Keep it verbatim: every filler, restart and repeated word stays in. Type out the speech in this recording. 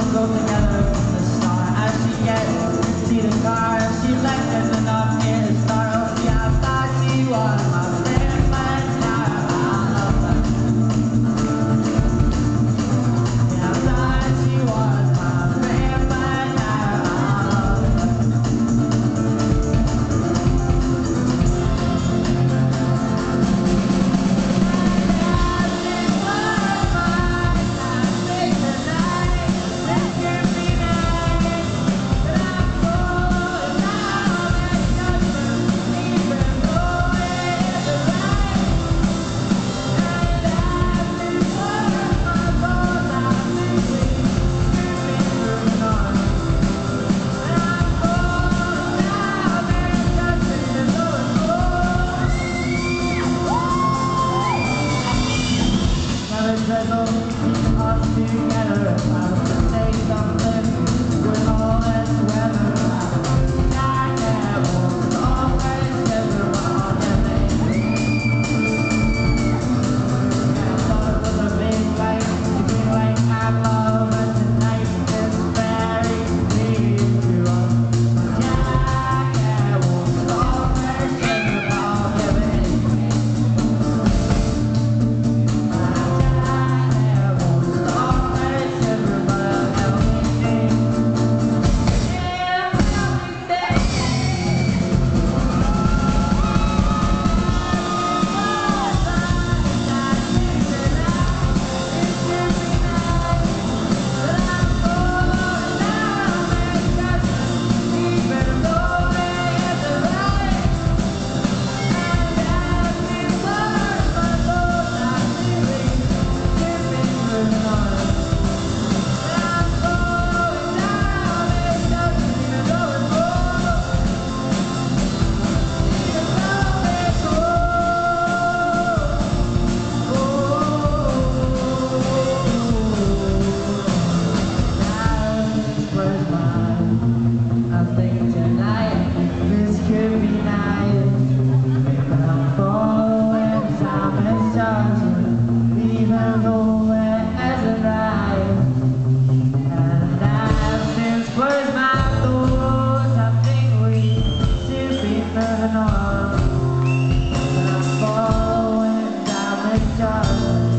go together from the start. As she gets to the car, she left us enough in the start. Oh, yeah, I thought she was my friend, but now I love her. Yeah, I thought she was my friend, but now I love her. Us together, I would say something with all this weather. I never always ever want to make. I thought it was a big light, a big light I love, and tonight is very clear to us. Yeah, yeah, we'll always ever want to make. Following down the dark.